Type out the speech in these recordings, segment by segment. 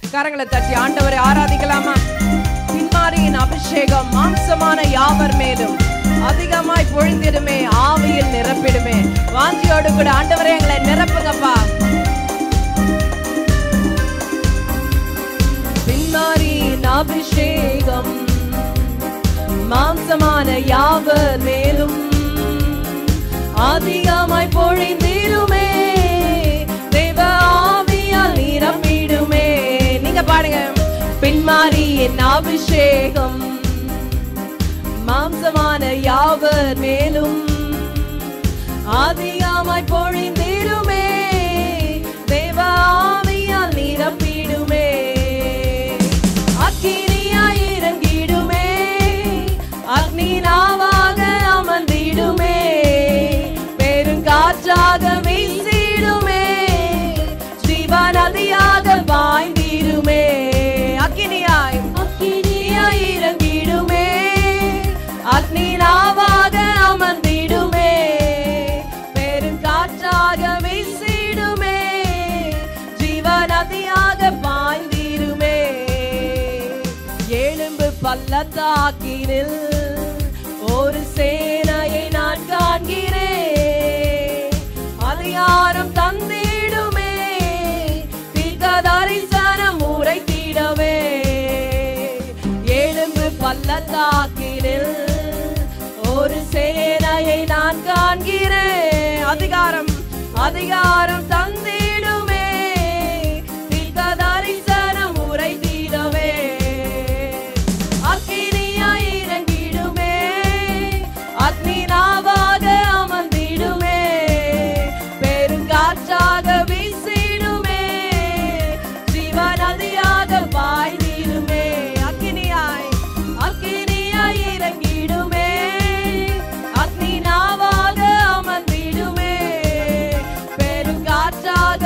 கரங்களை தட்டி ஆண்டவரை ஆராதிக்கலாமா? பின்மாரியின் அபிஷேகம் மாம்சமான யாவர் மேலும் அதிகமாய் பொழிந்திடுமே, ஆவியில் நிரப்பிடுமே. வாஞ்சியோடு கூட ஆண்டவரே எங்களை நிரப்புங்கப்பா. பின்மாரியின் அபிஷேகம் மாம்சமான யாவர் மேலும் அதிகமாய் பொழிந்திடுமே, தேவ ஆவியால் நிரப்பிடுமே. நீங்க பாடுங்க. பின்மாரியின் அபிஷேகம் மாம்சமான யாவர் மேலும் அதிகமாய் பொழிந்திடுமே, தேவ ஆவியால் நிரப்பிடுமே. அக்கினியாய் இறங்கிடுமே, அக்னி நாவாக அமர்ந்திடுமே, பெருங்காற்றாக வீசிடுமே, ஜீவ நதியாக பாய்ந்திடுமே. அக்கினியாய் இறங்கிடுமே, அக்னி நாவாக அமர்ந்திடுமே, பெருங்காற்றாக வீசிடுமே, ஜீவ நதியாக பாய்ந்திடுமே. எழும்பு பள்ளத்தாக்கினில் ஒரு சேனையை நான் காண்கிறேன், அதிகாரம் தந்திடுமே, தீர்க்க தரிசனம் உரைத்திடவே. எழும்பு பள்ளத்தாக்கினில் ஒரு சேனையை நான் காண்கிறேன், அதிகாரம் தந்திடுமே, தீர்க்க தரிசனம் உரைத்திடவே. அக்கினியாய் இறங்கிடுமே, அக்னி நாவாக அமர்ந்திடுமே, பெருங்காற்றாக வீசிடுமே, ஜீவ நதியாக பாய்ந்திடுமே. அக்கினியாய் இறங்கிடுமே, அக்னி நாவாக அமர்ந்திடுமே, பெருங்காற்றாக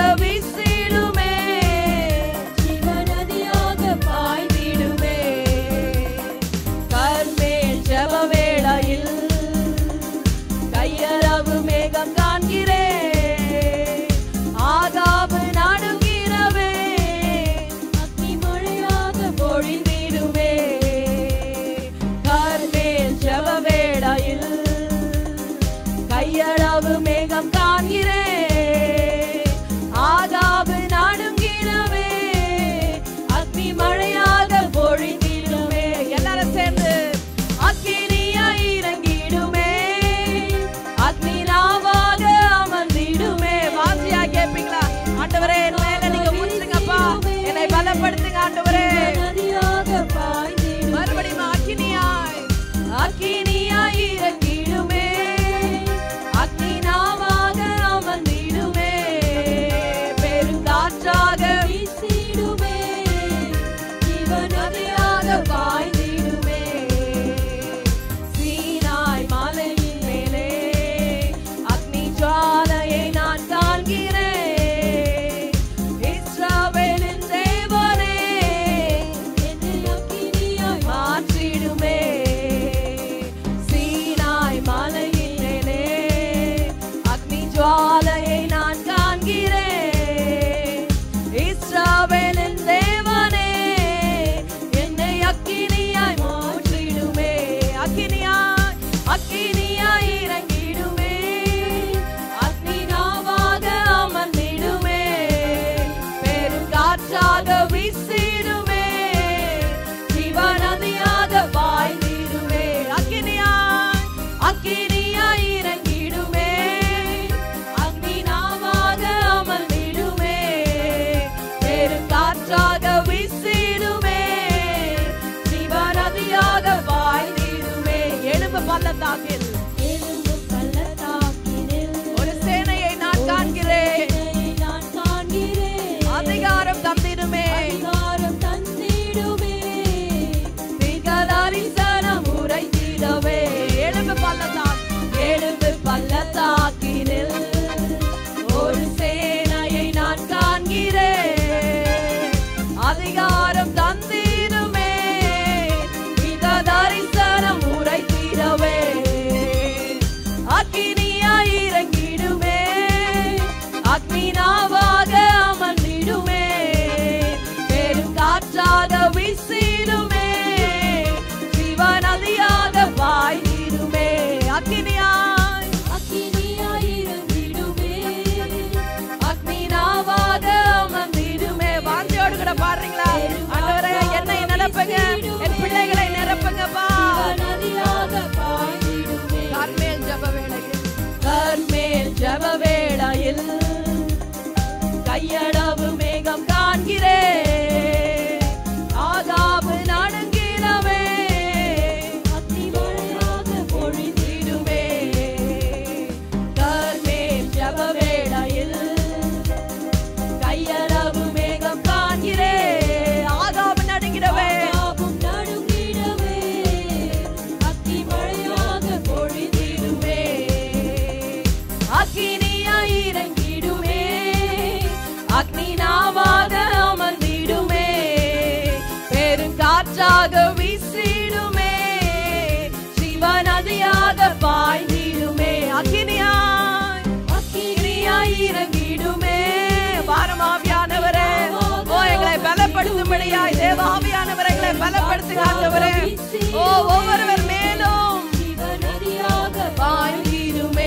பலப்படுத்துங்க ஆண்டவரே. ஓ ஒவ்வொருவர் மேலும் பாய்ந்திடுமே.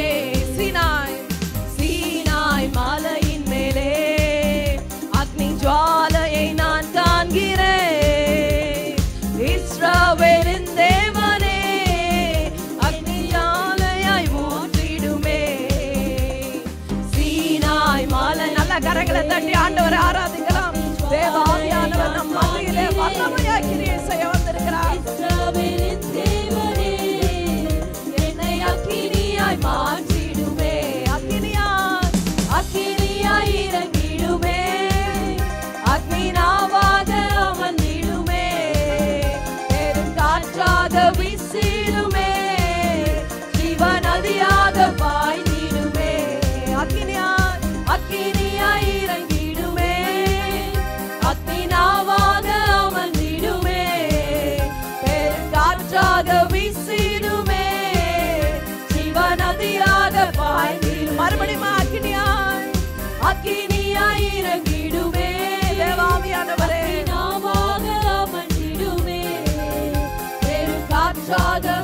சீனாய் மலையின் மேலே அக்னி ஜுவாலையை நான் காண்கிறேன். இஸ்ரவேலின் தேவனே அக்னி ஜுவாலையாய் ஊற்றிடுமே. சீனாய் மலை. நல்ல கரங்களை தட்டி ஆண்டவரை ஆராதிக்கலாம். தேவாவியானவர் நம் மத்தியிலே வல்லமையாய் கிரியை செய்ய வந்திருக்கிறார். இஸ்ரவேலின் தேவனே என்னை அக்கினியாய் மாற்றிடுமே. அக்கினியாய் இறங்கிடுமே. அக்னினாவாக அமர்ந்திடுமே. பெரும் காற்றாக வீசிடுமே. ஜீவ நதியாக பாய்ந்திடுமே. அக்கினியாய் இறங்கிடுமே. அக்னினாவாக அமர்ந்திடுமே. பெரும் காற்றாக வீசிடுமே. ஜீவ நதியாக பாய்ந்திடும். மறுபடியும் அக்கினியாய் இறங்கிடுமே. தேவாவியானவரே நாவாக அமர்ந்திடுமே. பெரும் காற்றாக